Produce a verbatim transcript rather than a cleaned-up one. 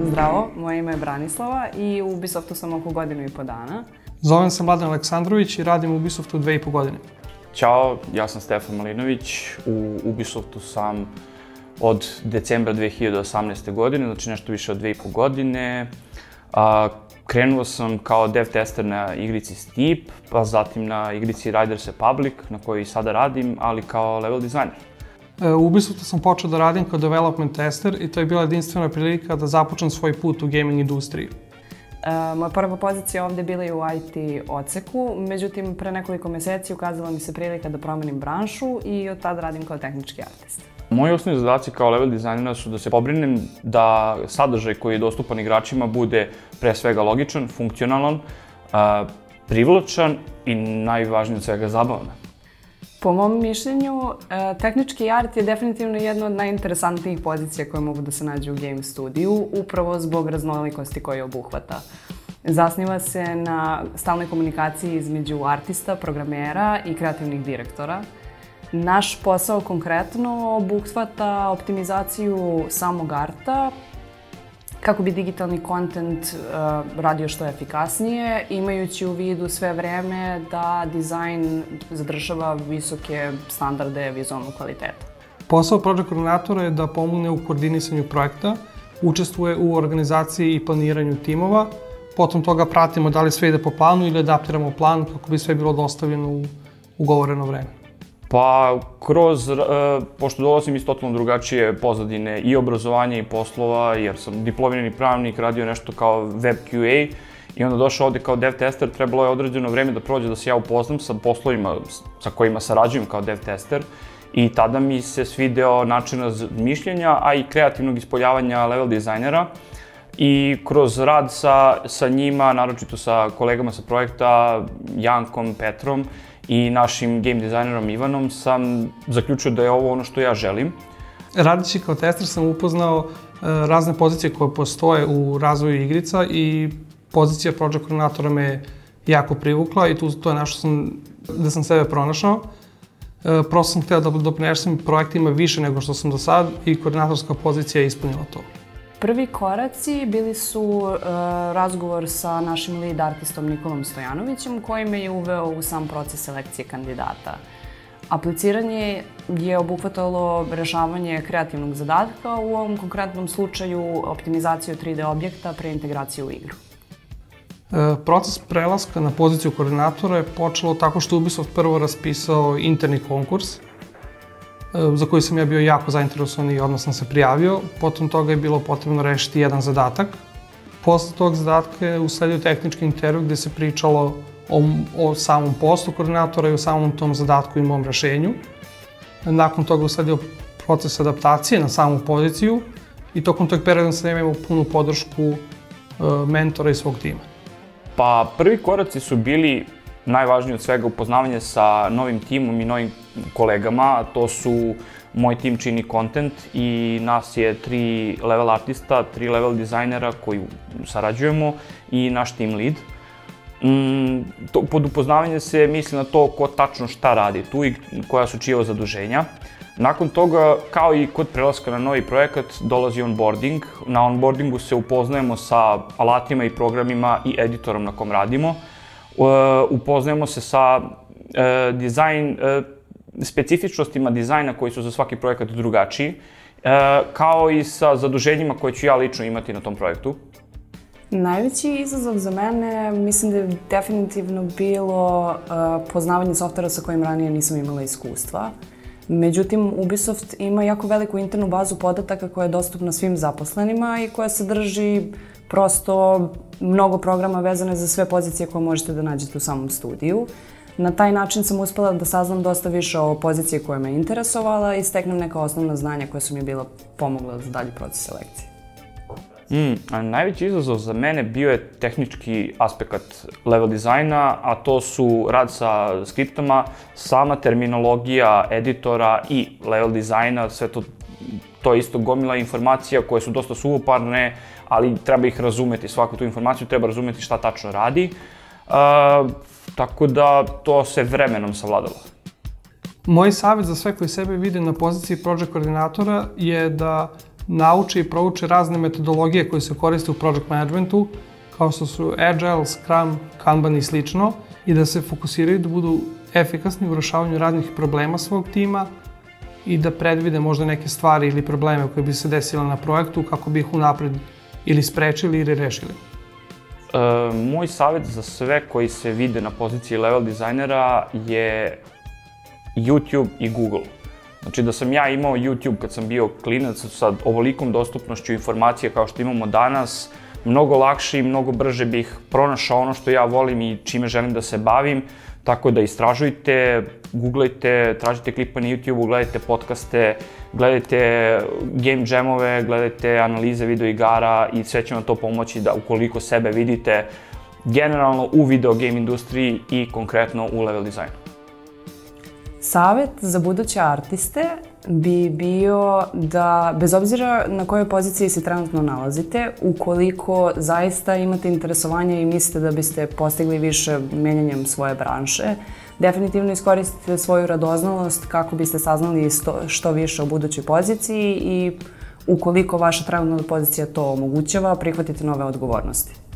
Zdravo, moje ime je Branislava i u Ubisoftu sam oko godinu i po dana. Zovem se Mladen Aleksandrović i radim u Ubisoftu dve i po godine. Ćao, ja sam Stefan Malinović, u Ubisoftu sam od decembra dve hiljade osamnaeste. godine, znači nešto više od dve i po godine. A, krenuo sam kao dev tester na igrici Steep, pa zatim na igrici Riders Republic, na kojoj i sada radim, ali kao level dizajner. U Ubisoftu sam počeo da radim kao development tester i to je bila jedinstvena prilika da započnem svoj put u gaming industriji. E, moja prva pozicija ovde bila je u I T odseku, međutim pre nekoliko meseci ukazala mi se prilika da promenim branšu i od tada radim kao tehnički artist. Moji osnovni zadaci kao level dizajnera su da se pobrinem da sadržaj koji je dostupan igračima bude pre svega logičan, funkcionalan, privlačan i najvažnije od svega zabavan. Po mom mišljenju, tehnički art je definitivno jedna od najinteresantnijih pozicija koje mogu da se nađu u game studiju, upravo zbog raznolikosti koje obuhvata. Zasniva se na stalnoj komunikaciji između artista, programera i kreativnih direktora. Naš posao konkretno obuhvata optimizaciju samog arta, kako bi digitalni kontent radio što efikasnije, imajući u vidu sve vreme da dizajn zadržava visoke standarde vizualnog kvaliteta. Posao project koordinatora je da pomogne u koordinisanju projekta, učestvuje u organizaciji i planiranju timova, potom toga pratimo da li sve ide po planu ili adaptiramo plan kako bi sve bilo dostavljeno u ugovoreno vreme. Pa, kroz, pošto dolazim iz totalno drugačije pozadine i obrazovanja i poslova, jer sam diplomirani pravnik, radio nešto kao web Q A i onda došao ovde kao dev tester, trebalo je određeno vreme da prođe da se ja upoznam sa poslovima sa kojima sarađujem kao dev tester i tada mi se svideo način razmišljanja, a i kreativnog ispoljavanja level dizajnera. I kroz rad sa, sa njima, naročito sa kolegama sa projekta, Jankom, Petrom, i našim game dizajnerom Ivanom sam zaključio da je ovo ono što ja želim. Radići kao tester sam upoznao razne pozicije koje postoje u razvoju igrica i pozicija project koordinatora me jako privukla i tu to je nešto sam, da sam sebe pronašao. Prosto sam hteo da doprinesem projektima više nego što sam do sad i koordinatorska pozicija je ispunila to. Prvi koraci bili su uh, razgovor sa našim lead artistom Nikolom Stojanovićem, koji me je uveo u sam proces selekcije kandidata. Apliciranje je obuhvatalo rešavanje kreativnog zadatka, u ovom konkretnom slučaju optimizaciju tri D objekta pre integracije u igru. E, proces prelaska na poziciju koordinatora je počelo tako što Ubisoft prvo raspisao interni konkurs, za koji sam ja bio jako zainteresovan i odmah sam se prijavio. Potom toga je bilo potrebno rešiti jedan zadatak. Posle tog zadatka je usledio tehnički intervju gde se pričalo o, o samom poslu koordinatora i o samom tom zadatku i mom rešenju. Nakon toga usledio proces adaptacije na samu poziciju i tokom tog perioda sam imao punu podršku uh, mentora i svog tima. Pa prvi koraci su bili najvažnije od svega upoznavanje sa novim timom i novim kolegama, a to su moj tim čini content i nas je tri level artista, tri level dizajnera koji sarađujemo i naš team lead. Mm, to, pod upoznavanje se misli na to ko tačno šta radi tu i koja su čija zaduženja. Nakon toga, kao i kod prelaska na novi projekat, dolazi onboarding. Na onboardingu se upoznajemo sa alatima i programima i editorom na kom radimo. Uh, upoznajemo se sa uh, dizajn, uh, specifičnostima dizajna koji su za svaki projekat drugačiji, uh, kao i sa zaduženjima koje ću ja lično imati na tom projektu. Najveći izazov za mene mislim da je definitivno bilo uh, poznavanje softvera sa kojim ranije nisam imala iskustva. Međutim, Ubisoft ima jako veliku internu bazu podataka koja je dostupna svim zaposlenima i koja sadrži prosto mnogo programa vezane za sve pozicije koje možete da nađete u samom studiju. Na taj način sam uspela da saznam dosta više o poziciji koja me interesovala i steknem neka osnovna znanja koja su mi bila pomogla za dalji proces selekcije. Mm, a najveći izazov za mene bio je tehnički aspekt level dizajna, a to su rad sa skriptama, sama terminologija editora i level dizajna, sve to, to je isto gomila informacija koje su dosta suvoparne, ali treba ih razumeti, svaku tu informaciju treba razumeti šta tačno radi, uh, tako da to se vremenom savladalo. Moj savjet za sve koji sebe vide na poziciji project koordinatora je da nauče i prouče razne metodologije koje se koriste u project managementu, kao što su Agile, Scrum, Kanban i slično, i da se fokusiraju da budu efikasni u rešavanju raznih problema svog tima i da predvide možda neke stvari ili probleme koje bi se desile na projektu kako bi ih unapred ili sprečili ili rešili. E, moj savjet za sve koji se vide na poziciji level dizajnera je YouTube i Google. Znači da sam ja imao YouTube kad sam bio klinac sa ovolikom dostupnošću informacija kao što imamo danas, mnogo lakše i mnogo brže bih pronašao ono što ja volim i čime želim da se bavim, tako da istražujte, googlajte, tražite klipa na YouTube-u, gledajte podcaste, gledajte game jamove, gledajte analize videoigara i sve će vam to pomoći da ukoliko sebe vidite generalno u video game industriji i konkretno u level dizajnu. Savet za buduće artiste bi bio da, bez obzira na kojoj poziciji se trenutno nalazite, ukoliko zaista imate interesovanje i mislite da biste postigli više menjanjem svoje branše, definitivno iskoristite svoju radoznalost kako biste saznali što više o budućoj poziciji i ukoliko vaša trenutna pozicija to omogućava, prihvatite nove odgovornosti.